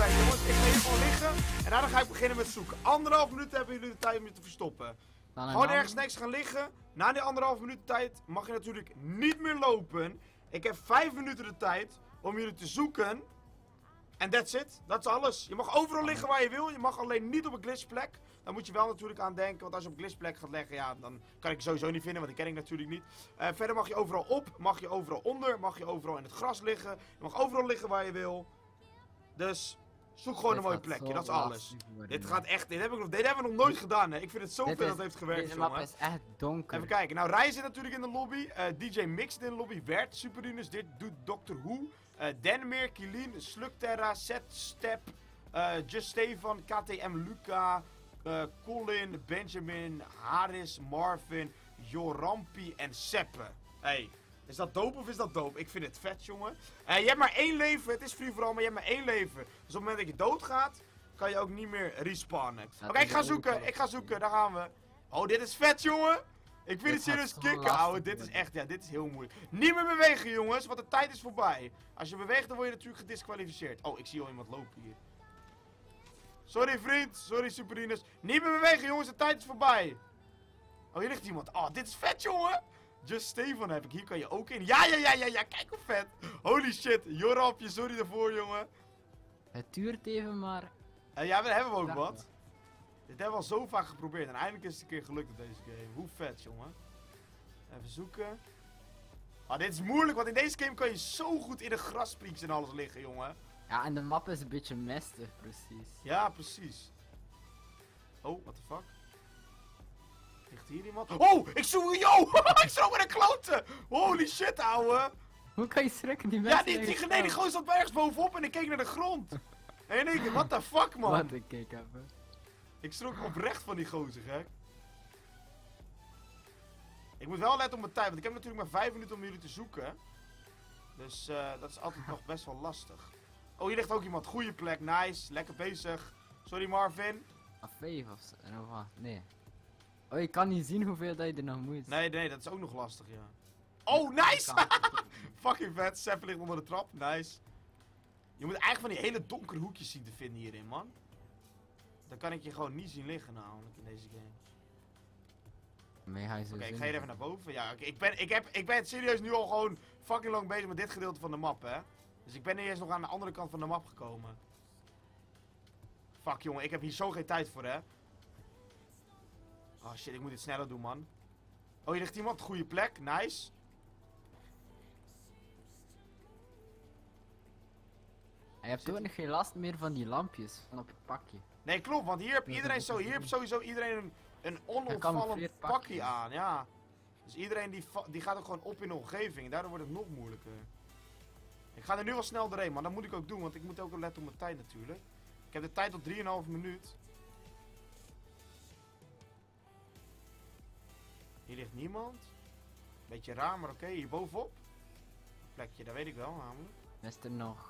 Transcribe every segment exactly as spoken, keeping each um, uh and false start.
Kijk jongens, ik ga hier gewoon liggen. En daarna ga ik beginnen met zoeken. Anderhalf minuut hebben jullie de tijd om je te verstoppen. Dan Gewoon ergens niks gaan liggen. Na die anderhalf minuut tijd mag je natuurlijk niet meer lopen. Ik heb vijf minuten de tijd om jullie te zoeken. En that's it. Dat is alles. Je mag overal liggen waar je wil. Je mag alleen niet op een glitchplek. Daar moet je wel natuurlijk aan denken. Want als je op een glitchplek gaat leggen, ja, dan kan ik je sowieso niet vinden. Want die ken ik natuurlijk niet. Uh, verder mag je overal op. Mag je overal onder. Mag je overal in het gras liggen. Je mag overal liggen waar je wil. Dus zoek gewoon Dit een mooi gaat plekje. zo Dat is alles. lastig worden, Dit man. gaat echt. Dit, heb ik nog, dit hebben we nog nooit gedaan. Hè. Ik vind het zo vet Dit dat is- het heeft gewerkt, Deze map jongen. is echt donker. Even kijken. Nou, Rai zit natuurlijk in de lobby. Uh, D J Mix zit in de lobby. Wert, Superinus. Dit doet Doctor Who. Uh, Denmeer, Kilien, Slugterra, Set, Step, uh, Just Stefan, K T M Luca, uh, Colin, Benjamin, Haris, Marvin, Jorampi en Seppe. Hey, is dat dope of is dat dope? Ik vind het vet, jongen. Uh, je hebt maar één leven. Het is free for all, maar je hebt maar één leven. Dus op het moment dat je doodgaat, kan je ook niet meer respawnen. Oké, okay, ik ga zoeken. Ik ga zoeken. Daar gaan we. Oh, dit is vet, jongen. Ik vind Dit het serieus gaat zo kicken, lastig ouwe. Dit is worden. echt, ja, dit is heel moeilijk. Niet meer bewegen, jongens, want de tijd is voorbij. Als je beweegt, dan word je natuurlijk gedisqualificeerd. Oh, ik zie al iemand lopen hier. Sorry, vriend. Sorry, Superinus. Niet meer bewegen, jongens, de tijd is voorbij. Oh, hier ligt iemand. Oh, dit is vet, jongen. Just Stefan heb ik. Hier kan je ook in. Ja, ja, ja, ja, ja. Kijk hoe vet. Holy shit. Jorapje, sorry daarvoor, jongen. Het duurt even, maar... Uh, ja, we hebben ook Ja. wat. Dit hebben we al zo vaak geprobeerd en eindelijk is het een keer gelukt op deze game. Hoe vet, jongen. Even zoeken. Ah, dit is moeilijk, want in deze game kan je zo goed in de grasprieks en alles liggen, jongen. Ja, en de map is een beetje mistig, precies. Ja, precies. Oh, what the fuck? Ligt hier iemand? Oh, ik zoek... Yo! Ik zoek met een klote! Holy shit, ouwe! Hoe kan je schrikken? Die Ja, mensen die, die, liggen nee, die stil. gozer zat ergens bovenop en ik keek naar de grond. En in één keer, what the fuck, man? Wat een kick hebben. Ik schrok oprecht van die gozer, gek. Ik moet wel letten op mijn tijd, want ik heb natuurlijk maar vijf minuten om jullie te zoeken. Dus uh, dat is altijd nog best wel lastig. Oh, hier ligt ook iemand. Goeie plek, nice. Lekker bezig. Sorry, Marvin. Of vijf of zo. En of wat? Nee. Oh, je kan niet zien hoeveel dat je er nog moet. Nee, nee, dat is ook nog lastig, ja. Oh, nice! Fucking vet. Sepp ligt onder de trap. Nice. Je moet eigenlijk van die hele donkere hoekjes zien te vinden hierin, man. Dan kan ik je gewoon niet zien liggen, namelijk, in deze game. Nee, hij is Oké, ik ga hier even naar boven. Ja, oké. Ik, ben, ik, heb, ik ben serieus nu al gewoon fucking lang bezig met dit gedeelte van de map, hè. Dus ik ben niet eens nog aan de andere kant van de map gekomen. Fuck, jongen. Ik heb hier zo geen tijd voor, hè. Oh, shit. Ik moet dit sneller doen, man. Oh, hier ligt iemand. Goede plek. Nice. Je hebt ook nog geen last meer van die lampjes van op je pakje. Nee, klopt. Want hier heb iedereen zo... Hier heeft sowieso iedereen een, een onopvallend Gecamoufleerd pakje pakje. aan, ja. Dus iedereen die, va- die gaat ook gewoon op in de omgeving. En daardoor wordt het nog moeilijker. Ik ga er nu wel snel doorheen, maar dat moet ik ook doen, want ik moet ook wel letten op mijn tijd natuurlijk. Ik heb de tijd tot drie komma vijf minuut. Hier ligt niemand. Beetje raar, maar oké. Okay. Hier bovenop. Een plekje, dat weet ik wel namelijk. Is er nog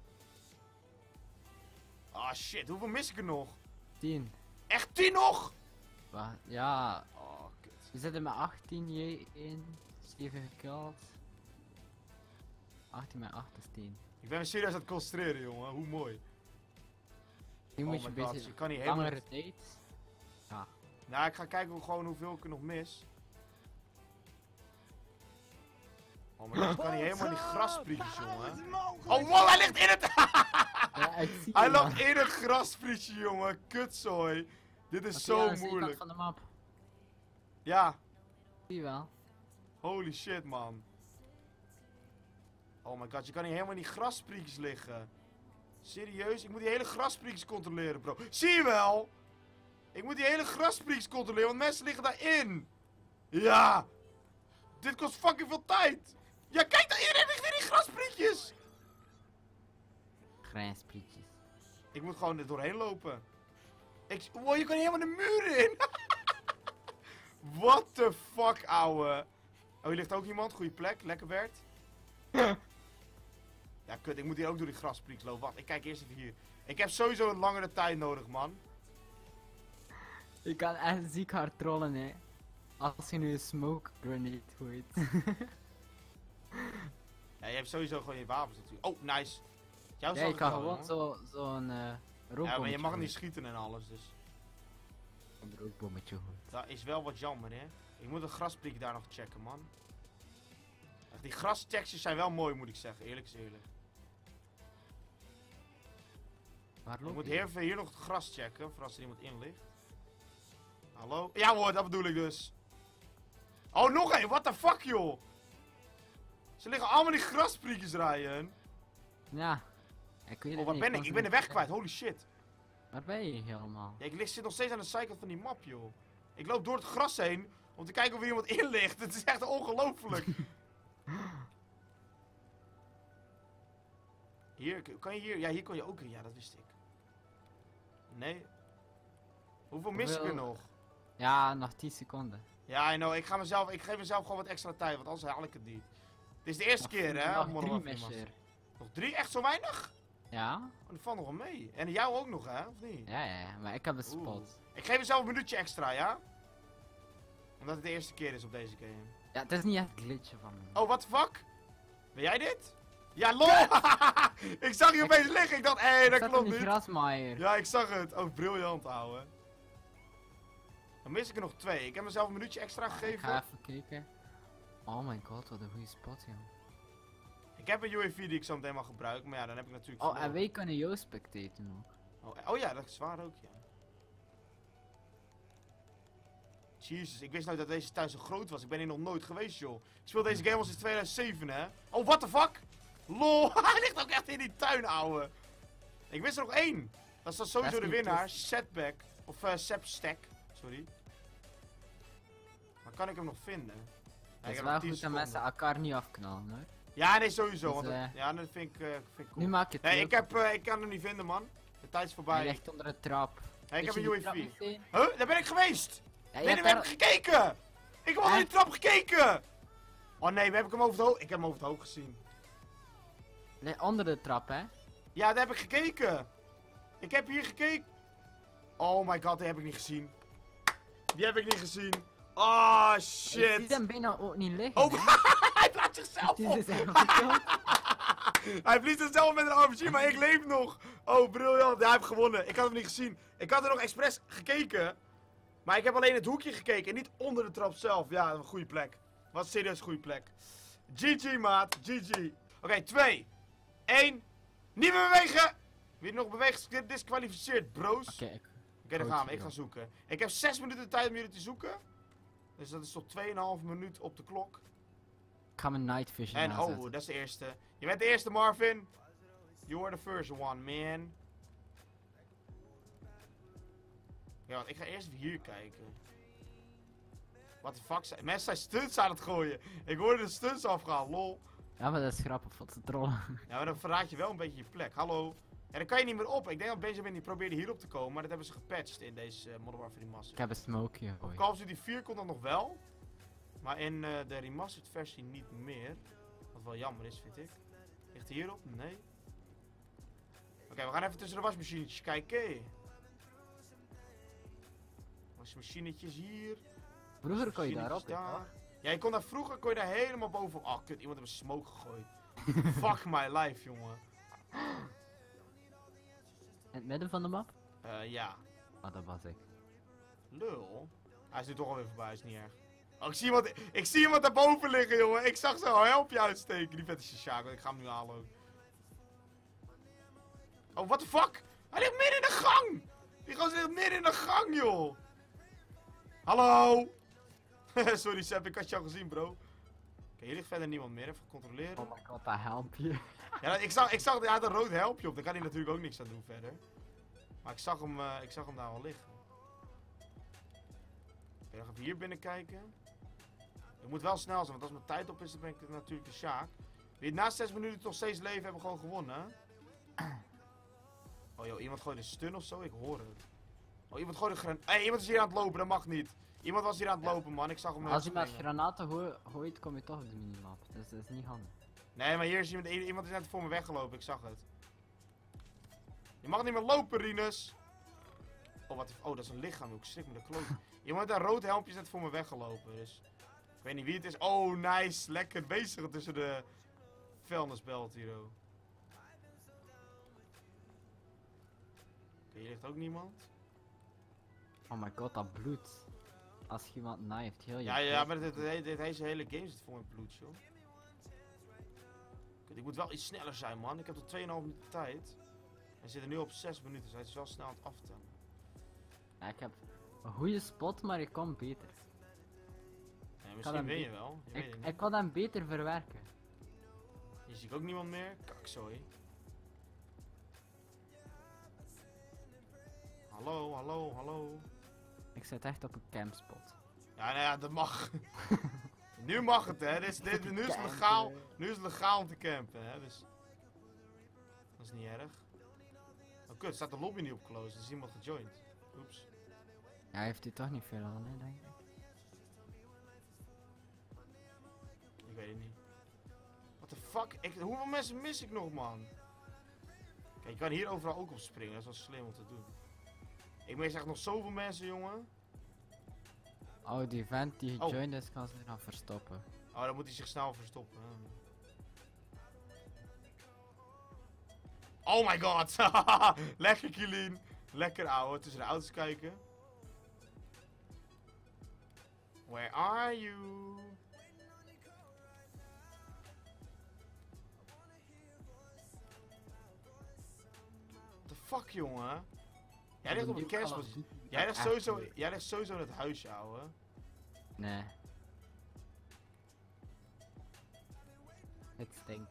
Ah shit, hoeveel mis ik er nog? tien? Echt tien nog? Wat? Ja, Oh, kut. we zitten met achttien, J één, zeven gekild. achttien met acht is tien. Ik ben me serieus aan het concentreren, jongen. Hoe mooi. Nu Oh moet je my een god, beetje je kan niet helemaal- langere tijd. Ja. Nou, ik ga kijken hoe, gewoon hoeveel ik er nog mis. Oh my god, ik kan niet helemaal in die grasprietjes, jongen. Oh wow, hij ligt in het... Ja, ik zie Hij je, lag man. in het grasprietje, jongen. Kutzooi. Dit is Oké, zo aan de zijkant moeilijk. van de map. Ja, Zie je wel. holy shit, man. Oh my god, je kan niet helemaal in die grasprietjes liggen. Serieus? Ik moet die hele grasprietjes controleren, bro. Zie je wel? Ik moet die hele grasprietjes controleren, want mensen liggen daarin. Ja. Dit kost fucking veel tijd. Ja, kijk daar, iedereen ligt in die grasprietjes. Grijnsprietjes. Ik moet gewoon er doorheen lopen. Ik... Wow, je kan helemaal de muur in. What the fuck, ouwe. Oh, hier ligt ook iemand. Goeie plek. Lekker werd. Ja, kut. Ik moet hier ook door die grasprieks lopen. Wacht, ik kijk eerst even hier. Ik heb sowieso een langere tijd nodig, man. Je kan echt ziek hard trollen, hè. Als je nu een smoke grenade gooit. Ja, je hebt sowieso gewoon je wapens natuurlijk. Oh, nice. Jou Ja, zag je ik kan wel, gewoon jongen. zo, zo'n uh, rookbommetje Ja, maar je mag gooien. niet schieten en alles, dus. Een rookbommetje gooien. Dat is wel wat jammer, hè. Ik moet een graspriek daar nog checken, man. Echt, die grastextures zijn wel mooi, moet ik zeggen. Eerlijk is eerlijk. Waar Ik loop moet je? heel even hier nog het gras checken, voor als er iemand in ligt. Hallo? Ja hoor, dat bedoel ik dus. Oh, nog één. What the fuck, joh. Ze liggen allemaal die graspriekjes, Ryan. Ja. Ik weet Oh, het waar niet, ben kan ik? Ik ze ben de niet weg kwijt. Holy shit. Waar ben je helemaal? Ja, ik lig, zit nog steeds aan de zijkant van die map, joh. Ik loop door het gras heen om te kijken of er iemand in ligt. Het is echt ongelooflijk. Hier, kan je hier? Ja, hier kon je ook in. Ja, dat wist ik. Nee. Hoeveel mis ik er Hoeveel- nog? Ja, nog tien seconden. Ja, I know. Ik, ga mezelf, ik geef mezelf gewoon wat extra tijd, want anders haal ik het niet. Het is de eerste keer, hè? Nog Modern drie Warfare mesjes. Remastered. Nog drie? Echt zo weinig? Ja? Oh, dat valt nog wel mee. En jou ook nog, hè? Of niet? Ja, ja, ja, maar ik heb het Oeh. spot. Ik geef mezelf een minuutje extra, ja? Omdat het de eerste keer is op deze game. Ja, het is niet echt een glitchje van me. Oh, what the fuck? Ben jij dit? Ja, lol! Ik zag je opeens liggen. Ik dacht, hé, hey, dat Zat klopt in die niet. grasmaaier. Ja, ik zag het. Oh, briljant, ouwe. Dan mis ik er nog twee. Ik heb mezelf een minuutje extra Ik gegeven. ga even kijken. Oh my god, wat een goede spot, joh. Ik heb een U A V die ik zo meteen mag gebruiken, maar ja, dan heb ik natuurlijk Oh, en verloren. wij kunnen jou spectaten ook. Oh, oh ja, dat is waar ook, ja. Jezus, ik wist nou dat deze thuis zo groot was. Ik ben hier nog nooit geweest, joh. Ik speel deze game al sinds tweeduizend zeven, hè. Oh, what the fuck? Lol, hij ligt ook echt in die tuin, ouwe. Ik wist er nog één. Dat is dan sowieso Dat de is niet winnaar. tof. Setback. Of uh, Sepstack. Sorry. Maar kan ik hem nog vinden? Ja, Het ik is heb wel nog tien goed dat mensen seconden. elkaar niet afknallen, hoor. Ja, nee, sowieso. Dus, want dat, eh, ja, dat vind ik, uh, vind ik cool. Nu maak je het Nee, leuk. ik, heb, uh, ik kan hem niet vinden, man. De tijd is Hij voorbij. ligt onder de trap. Hey, ik heb Weet een je U A die V. trap niet zien? Huh? Daar ben ik geweest! Ja, Nee, je nee, hebt we hebben daar- gekeken! Ik heb al die Echt? trap gekeken! Oh nee, heb ik hem over het hoofd? Ik heb hem over het hoofd gezien. Nee, onder de trap, hè? Ja, daar heb ik gekeken. Ik heb hier gekeken. Oh my god, die heb ik niet gezien. Die heb ik niet gezien. Oh Ik zie shit. hem bijna ook niet liggen. Oh, hè. hij plaatst zichzelf Die op. is echt gekilld. Hij vliegt zichzelf met een R P G, maar ik leef nog. Oh, briljant. Ja, hij heeft gewonnen. Ik had hem niet gezien. Ik had er nog expres gekeken. Maar ik heb alleen het hoekje gekeken en niet onder de trap zelf. Ja, een goede plek. Wat een serieus goede plek. G G, maat. G G. Oké, twee. één. Niet meer bewegen. Wie nog beweegt is disqualificeerd, bro's. Oké, Oké, ik... dan goed, gaan we. Ik ja. ga zoeken. Ik heb zes minuten de tijd om jullie te zoeken. Dus dat is tot twee komma vijf minuut op de klok. ik ga mijn night vision En oh, aanzetten. dat is de eerste. Je bent de eerste, Marvin. You are the first one, man. Ja, want ik ga eerst even hier kijken. What the fuck? zijn- Mensen zijn stunts aan het gooien. Ik hoorde de stunts afgaan, lol. Ja, maar dat is grappig voor te trollen. Ja, maar dan verraad je wel een beetje je plek. Hallo. Ja, dan kan je niet meer op. Ik denk dat Benjamin die probeerde hierop te komen, maar dat hebben ze gepatcht in deze uh, Modern Warfare Ik Remastered. heb een smoke Op gegooid. Call of Duty vier komt dat nog wel. Maar in uh, de remastered versie niet meer. Wat wel jammer is, vind ik. Ligt hij hierop? Nee. Oké, we gaan even tussen de wasmachinetjes kijken. Wasmachinetjes hier. Vroeger kon je daarop, Wasmachinetjes hè, daar. Ja, je kon daar vroeger kon je daar helemaal boven. Oh, kut, iemand heeft een smoke gegooid. Fuck my life, jongen. In het midden van de map? Eh, ja. Oh, dat was ik. Lul. Hij is nu toch alweer voorbij, is niet erg. Oh, ik zie iemand, ik zie iemand daarboven liggen, jongen. Ik zag zo'n helpje uitsteken. Die vette Shishako, ik ga hem nu halen ook. Oh, what the fuck? Hij ligt midden in de gang! Die gozer ligt midden in de gang, joh! Hallo! Sorry, Sepp, ik had je al gezien, bro. Oké, hier ligt verder niemand meer. Even controleren. Oh my god, dat help je. Ja, ik zag, ik zag, hij had een rood helpje op. Daar kan hij natuurlijk ook niks aan doen verder. Maar ik zag hem, uh, ik zag hem daar wel liggen. Oké, dan gaan we hier binnen kijken. Ik moet wel snel zijn, want als mijn tijd op is, dan ben ik natuurlijk de Sjaak. Wie na zes minuten nog steeds leven, hebben gewoon gewonnen. Oh joh, iemand gooit een stun of zo, ik hoor het. Oh, iemand gooit een gran... Hé, hey, iemand is hier aan het lopen, dat mag niet. Iemand was hier aan het Ja. lopen, man. Ik zag hem net Als je met springen. granaten goo gooit, kom je toch op de minimap. Dus dat is niet handig. Nee, maar hier is iemand, iemand is net voor me weggelopen, ik zag het. Je mag niet meer lopen, Rinus. Oh, wat, oh, dat is een lichaam, ik schrik me de kloot. Iemand met een rood helmpje is net voor me weggelopen, dus... Ik weet niet wie het is. Oh, nice. Lekker bezig tussen de vuilnisbelt hier, oh. Hier ligt ook niemand. Oh my god, dat bloed. Als je iemand knifed, heel je Ja, ja, gezicht. maar dit, dit, dit, deze hele game zit vol met bloed, joh. Kut, ik moet wel iets sneller zijn, man. Ik heb tot twee komma vijf minuten tijd. We zitten nu op zes minuten, dus hij is wel snel aan het aftellen. Ja, ik heb een goede spot, maar ik kom beter. Ja, hem misschien win je be- wel. Je weet Ik, het niet. ik kan hem beter verwerken. Hier zie ik ook niemand meer. Kakzooi. Hallo, hallo, hallo. Ik zit echt op een campspot. Ja, nou ja, dat mag. Nu mag het, hè. Dit is, dit, nu, is het Campen. legaal, nu is het legaal om te campen, hè. Dus... Dat is niet erg. Oh kut, staat de lobby niet op close. Er is iemand gejoind. Oeps. Ja, heeft hij toch niet veel aan, hè, denk ik. Ik weet het niet. What the fuck? Ik, hoeveel mensen mis ik nog, man? Kijk, je kan hier overal ook op springen. Dat is wel slim om te doen. Ik mis echt nog zoveel mensen, jongen. Oh, die vent die Oh. gejoined is, kan zich dan verstoppen. Oh, dan moet hij zich snel verstoppen. hè. Oh my god! Lekker, Kilien. Lekker, ouwe. Tussen de auto's kijken. Where are you? What the fuck, jongen? Jij ligt op een campspot. Jij ligt sowieso, jij ligt sowieso in het huisje, ouwe. Nee. Het stinkt.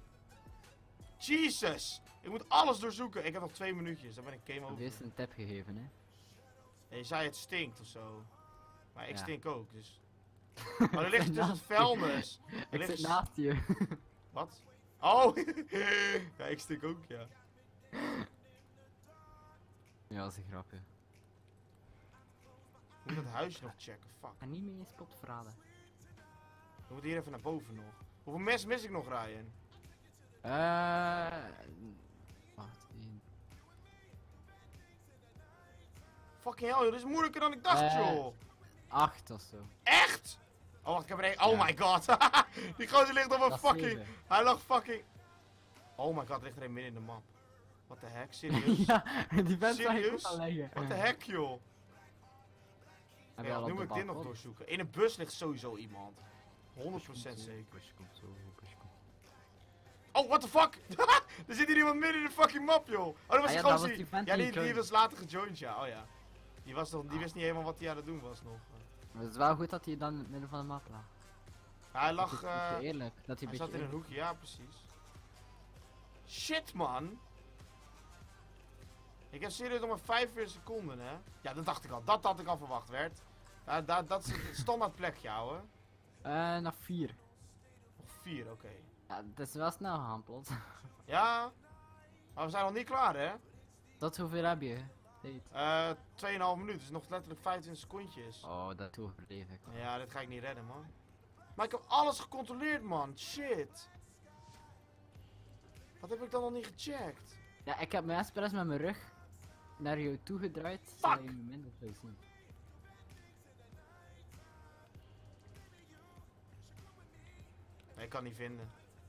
Jesus! Ik moet alles doorzoeken. Ik heb nog twee minuutjes. Dan ben ik game Ik heb over. eerst een tip gegeven, hè. Ja, je zei het stinkt of zo. Maar ik Ja. stink ook, dus. Oh, er ligt tussen het vuilnis. Er Ik ligt... zit naast je. Wat? Oh! Ja, ik stink ook, ja. Ja, dat is een grapje. Ik moet dat huisje nog checken, fuck. En niet meer je spot verraden. We moeten hier even naar boven nog. Hoeveel mensen mis ik nog, Ryan? Eh. Wacht, één. Fucking hell, joh, dit is moeilijker dan ik dacht, Eh. joh. Acht of zo. Echt? Oh, wacht, ik heb er één. Oh Ja. my god. Die gozer ligt op een Dat is fucking... zeven. Hij lag fucking... Oh my god, er ligt er een midden in de map. What the heck, serieus? Ja, die vent zag ik ook Serieus? al leggen. What the heck, joh? Heb je Ja, al nu op moet de ik dit nog balkon? doorzoeken. In een bus ligt sowieso iemand. honderd procent zeker. Push komt zo, push komt. Oh, what the fuck? Er zit hier iemand midden in de fucking map, joh. Oh, dat was Ah die ja, dat gozer. was die vent Ja, die die, die joined. was later gejoined, ja. Oh ja. Die, was nog, die wist niet helemaal wat hij aan het doen was nog. Maar het is wel goed dat hij dan in het midden van de map lag. Hij Dat is lag... een eh, beetje eerlijk. Dat hij hij een zat in beetje een hoekje, ja, precies. Shit, man. Ik heb serieus nog maar vijfenveertig seconden, hè. Ja, dat dacht ik al. Dat had ik al verwacht, werd. Ja, dat, dat is het standaard plekje, ouwe. Eh, nog vier. Nog vier, oké. Ja, het is wel snel gegaan, plots. Ja. Maar we zijn nog niet klaar, hè. Tot hoeveel heb je? Tijd. Eh, twee komma vijf minuten, dus nog letterlijk vijfentwintig secondjes. Oh, dat overleef ik. Ja, dit ga ik niet redden, man. Maar ik heb alles gecontroleerd, man. Shit. Wat heb ik dan nog niet gecheckt? Ja, ik heb mijn expres met mijn rug naar jou toe gedraaid, zodat Fuck! je me minder zou zien. Nee, ik kan niet vinden.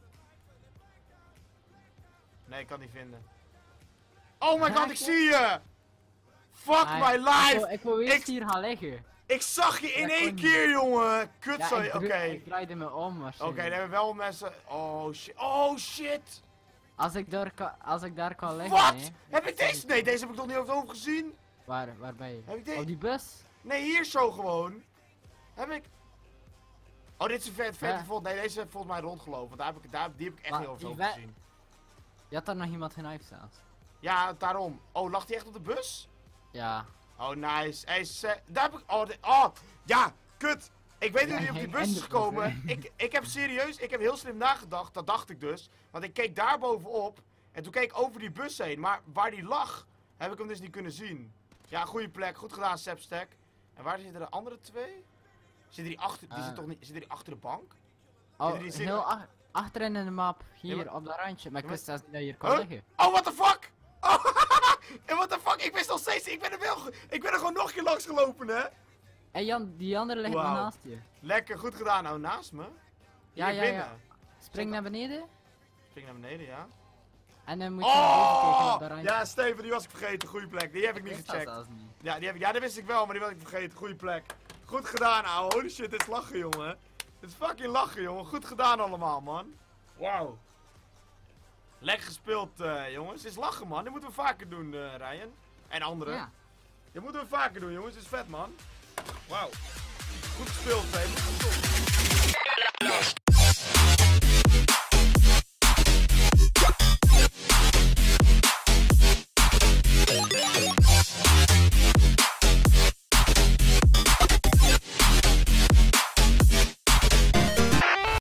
Nee, ik kan niet vinden. Oh my god, ik zie je! Fuck Ah, my Ik life! wil, ik wil eerst Ik- hier gaan liggen. Ik zag je in Ja, één kon niet. keer, jongen! Ja, Kutzooi, ik, oké. dru- ik draaide me om Oké, waarschijnlijk. dan hebben we wel mensen... Oh shit. Oh shit! Als ik daar kan, als ik daar kan liggen, Wat? hè. Heb ik deze? Nee, deze heb ik nog niet over het hoofd gezien. Waar, waar ben je? Heb ik deze? Op die bus? Nee, hier zo gewoon. Heb ik... Oh, dit is een vet, vet. Ja. vol- Nee, deze heeft volgens mij rondgelopen. Want daar heb ik, daar, die heb ik echt Maar niet over het die hoofd we- gezien. Je had daar nog iemand genaaid zelfs. Ja, daarom. Oh, lag die echt op de bus? Ja. Oh, nice. Hey, se- daar heb ik... Oh, dit- oh, ja, kut. Ik weet niet hoe Ja, die op die hij bus is eindigt gekomen. pas, hè. Ik, ik heb serieus, ik heb heel slim nagedacht. Dat dacht ik dus. Want ik keek daar bovenop. En toen keek ik over die bus heen. Maar waar die lag, heb ik hem dus niet kunnen zien. Ja, goede plek. Goed gedaan, Sepstack. En waar zitten de andere twee? Zitten die achter, die Eh. zitten toch niet, zitten die achter de bank? Oh, Zitten die zin- heel ach achterin in de map. Hier, Ja, maar- op dat randje. Maar ik Ja, maar- wist zelfs niet dat je hier kon Huh? liggen. Oh, what the fuck? Oh, en what the fuck? Ik wist nog steeds, ik ben er wel, ge- ik ben er gewoon nog een keer langs gelopen, hè? En Jan, die andere ligt nog Wauw. naast je. Lekker, goed gedaan. Nou, naast me. Ja, Hier ja, binnen. ja. Spring naar beneden. Spring naar beneden, ja. En dan moet je naar boven kijken Oh! op dat randje. Ja, Steven, die was ik vergeten. Goeie plek. Die heb ik niet wist dat gecheckt. zelfs niet. Ja, die heb ik, ja, dat wist ik wel, maar die was ik vergeten. Goeie plek. Goed gedaan, ouwe. Holy shit, dit is lachen, jongen. Dit is fucking lachen, jongen. Goed gedaan allemaal, man. Wauw. Lekker gespeeld, eh, jongens. Dit is lachen, man. Dit moeten we vaker doen, eh, Ryan. En anderen. Ja. Dit moeten we vaker doen, jongens. Dit is vet, man. Wauw. Goed gespeeld, Steven. Goed gespeeld.